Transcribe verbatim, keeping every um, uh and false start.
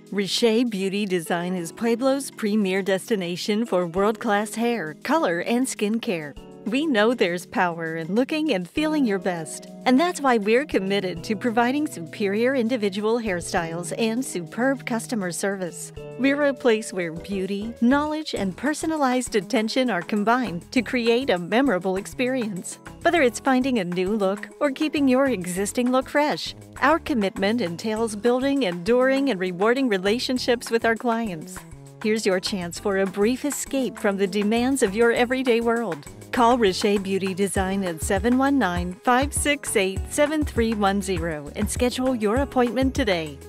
Riche Beauty Design is Pueblo's premier destination for world-class hair, color, and skincare. We know there's power in looking and feeling your best, and that's why we're committed to providing superior individual hairstyles and superb customer service. We're a place where beauty, knowledge, and personalized attention are combined to create a memorable experience. Whether it's finding a new look or keeping your existing look fresh, our commitment entails building enduring and rewarding relationships with our clients. Here's your chance for a brief escape from the demands of your everyday world. Call Riche Beauty Design at seven one nine, five six eight, seven three one zero and schedule your appointment today.